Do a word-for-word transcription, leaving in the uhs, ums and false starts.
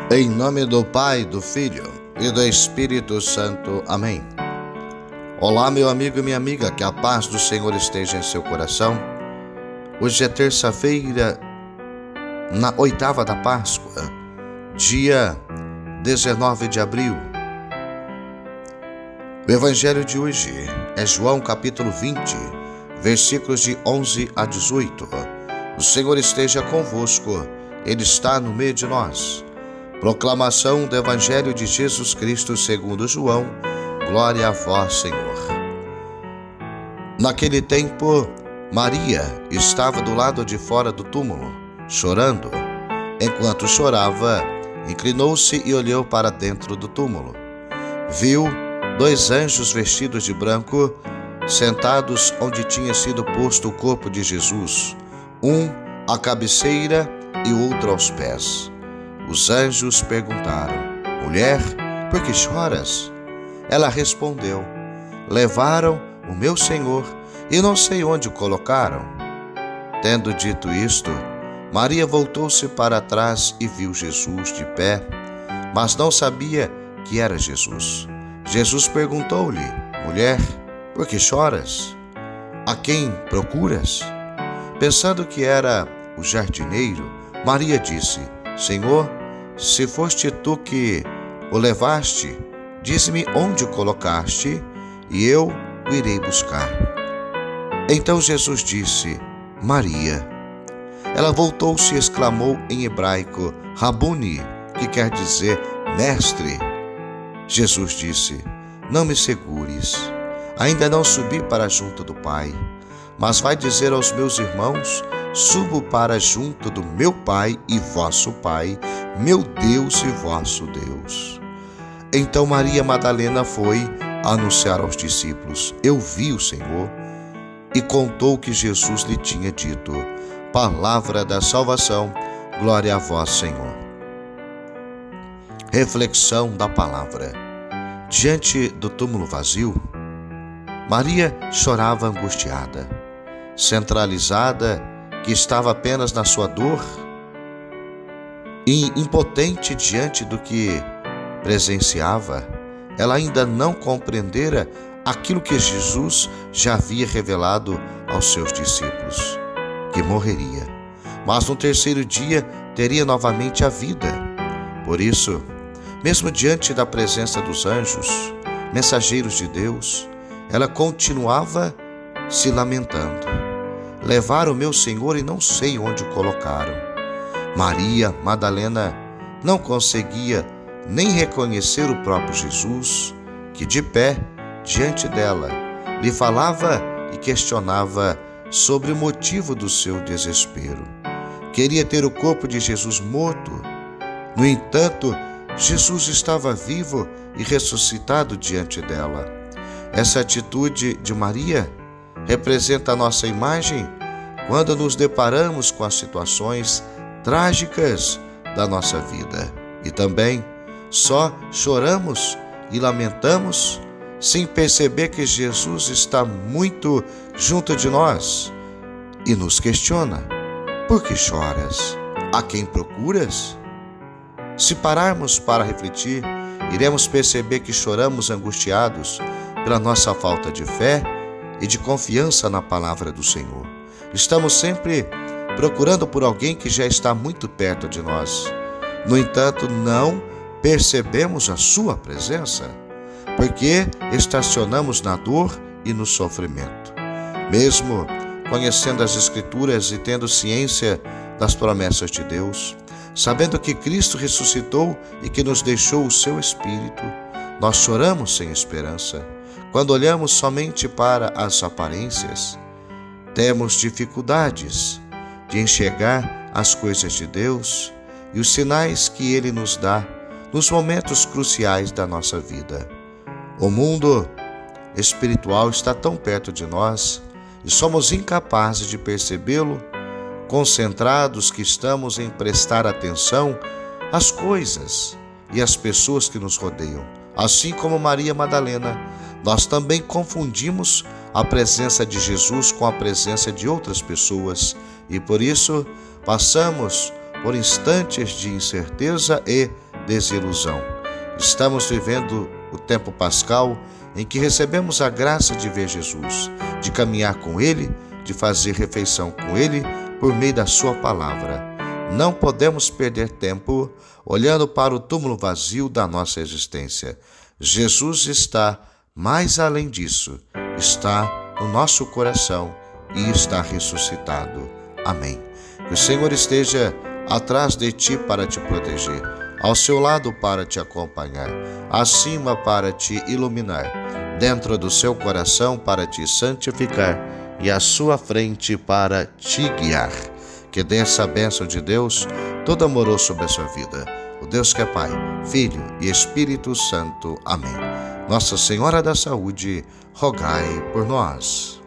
Em nome do Pai, do Filho e do Espírito Santo. Amém. Olá, meu amigo e minha amiga, que a paz do Senhor esteja em seu coração. Hoje é terça-feira, na oitava da Páscoa, dia dezenove de abril. O Evangelho de hoje é João capítulo vinte, versículos de onze a dezoito. O Senhor esteja convosco, Ele está no meio de nós. Proclamação do Evangelho de Jesus Cristo segundo João. Glória a vós, Senhor. Naquele tempo, Maria estava do lado de fora do túmulo, chorando. Enquanto chorava, inclinou-se e olhou para dentro do túmulo. Viu dois anjos vestidos de branco, sentados onde tinha sido posto o corpo de Jesus, um à cabeceira e o outro aos pés. Os anjos perguntaram: Mulher, por que choras? Ela respondeu: Levaram o meu Senhor e não sei onde o colocaram. Tendo dito isto, Maria voltou-se para trás e viu Jesus de pé, mas não sabia que era Jesus. Jesus perguntou-lhe: Mulher, por que choras? A quem procuras? Pensando que era o jardineiro, Maria disse: Senhor, se foste tu que o levaste, dize-me onde o colocaste, e eu o irei buscar. Então Jesus disse: Maria. Ela voltou-se e exclamou em hebraico: Rabuni, que quer dizer mestre. Jesus disse: Não me segures, ainda não subi para junto do Pai, mas vai dizer aos meus irmãos: Subo para junto do meu Pai e vosso Pai, meu Deus e vosso Deus. Então Maria Madalena foi anunciar aos discípulos: Eu vi o Senhor, e contou o que Jesus lhe tinha dito. Palavra da salvação, glória a vós, Senhor. Reflexão da palavra. Diante do túmulo vazio, Maria chorava angustiada, centralizada, que estava apenas na sua dor, e impotente diante do que presenciava. Ela ainda não compreendera aquilo que Jesus já havia revelado aos seus discípulos, que morreria, mas no terceiro dia teria novamente a vida. Por isso, mesmo diante da presença dos anjos, mensageiros de Deus, ela continuava se lamentando. Levaram o meu Senhor e não sei onde o colocaram. Maria Madalena não conseguia nem reconhecer o próprio Jesus, que de pé diante dela lhe falava e questionava sobre o motivo do seu desespero. Queria ter o corpo de Jesus morto. No entanto, Jesus estava vivo e ressuscitado diante dela. Essa atitude de Maria representa a nossa imagem quando nos deparamos com as situações trágicas da nossa vida. E também só choramos e lamentamos sem perceber que Jesus está muito junto de nós e nos questiona: Por que choras? A quem procuras? Se pararmos para refletir, iremos perceber que choramos angustiados pela nossa falta de fé e de confiança na palavra do Senhor. Estamos sempre procurando por alguém que já está muito perto de nós. No entanto, não percebemos a sua presença, porque estacionamos na dor e no sofrimento. Mesmo conhecendo as Escrituras e tendo ciência das promessas de Deus, sabendo que Cristo ressuscitou e que nos deixou o seu Espírito, nós choramos sem esperança. Quando olhamos somente para as aparências, temos dificuldades de enxergar as coisas de Deus e os sinais que Ele nos dá nos momentos cruciais da nossa vida. O mundo espiritual está tão perto de nós e somos incapazes de percebê-lo, concentrados que estamos em prestar atenção às coisas e às pessoas que nos rodeiam. Assim como Maria Madalena, nós também confundimos a presença de Jesus com a presença de outras pessoas e por isso passamos por instantes de incerteza e desilusão. Estamos vivendo o tempo pascal em que recebemos a graça de ver Jesus, de caminhar com Ele, de fazer refeição com Ele por meio da Sua palavra. Não podemos perder tempo olhando para o túmulo vazio da nossa existência. Jesus está mais além disso, está no nosso coração e está ressuscitado. Amém. Que o Senhor esteja atrás de ti para te proteger, ao seu lado para te acompanhar, acima para te iluminar, dentro do seu coração para te santificar e à sua frente para te guiar. Que desça a bênção de Deus todo amoroso sobre a sua vida. O Deus que é Pai, Filho e Espírito Santo. Amém. Nossa Senhora da Saúde, rogai por nós.